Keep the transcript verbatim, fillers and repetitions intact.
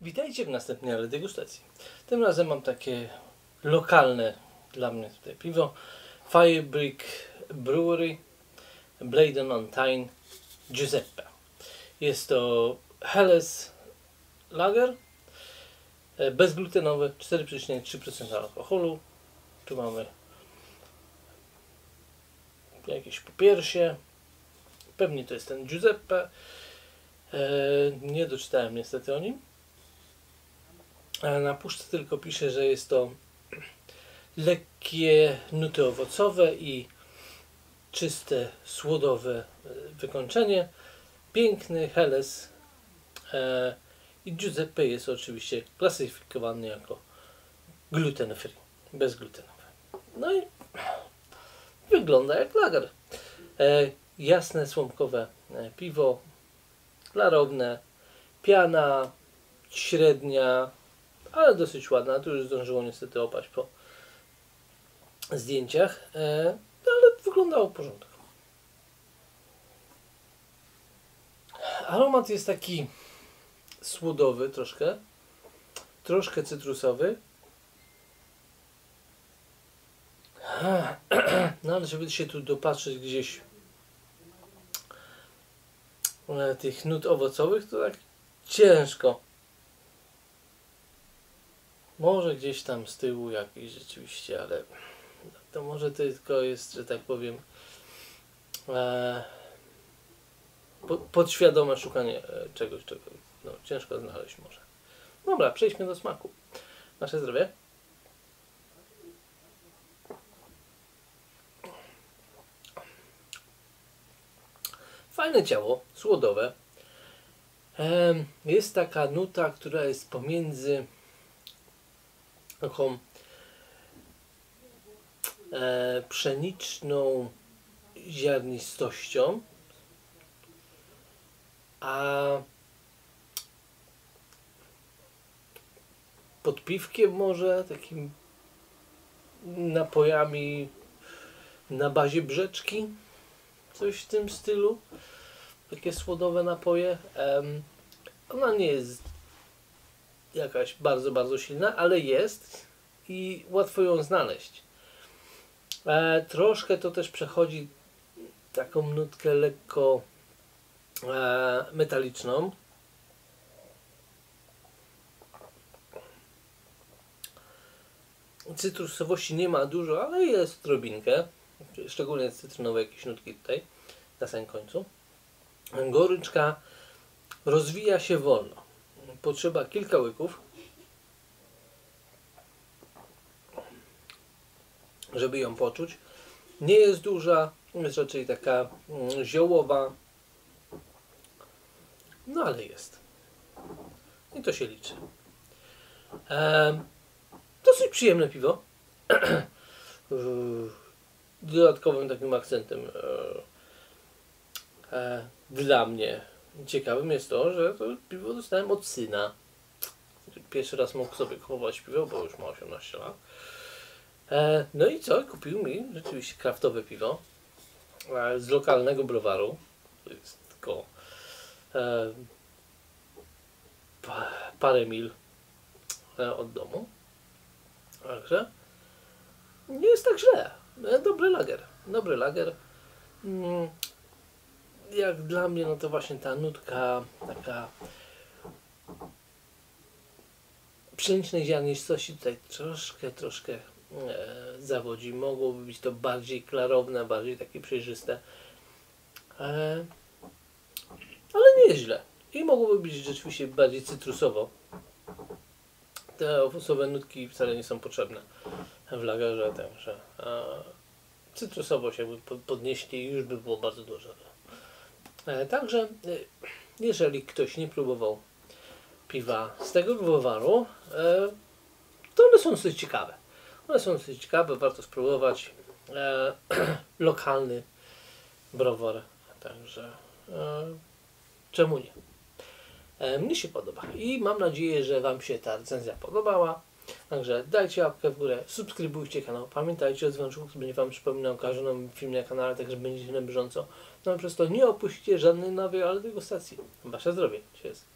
Witajcie w następnej degustacji. Tym razem mam takie lokalne dla mnie tutaj piwo. Firebrick Brewery Bladen on Tyne Giuseppe. Jest to Helles Lager bezglutenowy, cztery przecinek trzy procent alkoholu. Tu mamy jakieś popiersie. Pewnie to jest ten Giuseppe. Nie doczytałem niestety o nim. Na puszce tylko pisze, że jest to lekkie nuty owocowe i czyste, słodowe wykończenie. Piękny Helles e, i Giuseppe jest oczywiście klasyfikowany jako gluten free, bezglutenowy. No i wygląda jak lager. E, jasne, słomkowe piwo, klarowne, piana średnia, ale dosyć ładna. Tu już zdążyło niestety opaść po zdjęciach, e, ale wyglądało w porządku. Aromat jest taki słodowy troszkę, troszkę cytrusowy. No ale żeby się tu dopatrzeć gdzieś e, tych nut owocowych, to tak ciężko. Może gdzieś tam z tyłu jakiś rzeczywiście, ale to może tylko jest, że tak powiem, e, po, podświadome szukanie czegoś, czego no, ciężko znaleźć może. Dobra, przejdźmy do smaku. Nasze zdrowie. Fajne ciało, słodowe. E, jest taka nuta, która jest pomiędzy taką e, pszeniczną ziarnistością, a podpiwkiem może, takim napojami na bazie brzeczki, coś w tym stylu, takie słodowe napoje. Um, ona nie jest jakaś bardzo, bardzo silna, ale jest i łatwo ją znaleźć. E, troszkę to też przechodzi taką nutkę lekko e, metaliczną. Cytrusowości nie ma dużo, ale jest odrobinkę. Szczególnie cytrynowe jakieś nutki tutaj na samym końcu. Goryczka rozwija się wolno. Potrzeba kilka łyków, żeby ją poczuć. Nie jest duża, jest raczej taka mm, ziołowa, no ale jest. I to się liczy. E, dosyć przyjemne piwo. Dodatkowym takim akcentem e, e, dla mnie ciekawym jest to, że to piwo dostałem od syna. Pierwszy raz mógł sobie kupować piwo, bo już ma osiemnaście lat. E, no i co? Kupił mi rzeczywiście kraftowe piwo e, z lokalnego browaru. To jest tylko e, pa, parę mil e, od domu. Także nie jest tak źle. E, dobry lager. Dobry lager. Mm, jak dla mnie, no to właśnie ta nutka taka pszenicznej ziarnistości tutaj troszkę, troszkę e, zawodzi. Mogłoby być to bardziej klarowne, bardziej takie przejrzyste. E, ale nie jest źle. I mogłoby być rzeczywiście bardziej cytrusowo. Te owocowe nutki wcale nie są potrzebne w lagerze, także e, cytrusowo się podnieśli i już by było bardzo dużo. E, także e, jeżeli ktoś nie próbował piwa z tego browaru, e, to one są dosyć ciekawe. One są dosyć ciekawe, warto spróbować. E, lokalny browar, także e, czemu nie? E, mnie się podoba i mam nadzieję, że Wam się ta recenzja podobała. Także dajcie łapkę w górę, subskrybujcie kanał, pamiętajcie o dzwoneczku, który będzie Wam przypominał o każdym nowym filmie na kanale, także będziecie na bieżąco. No i przez to nie opuścicie żadnej nowej degustacji. Wasze zdrowie. Cheers.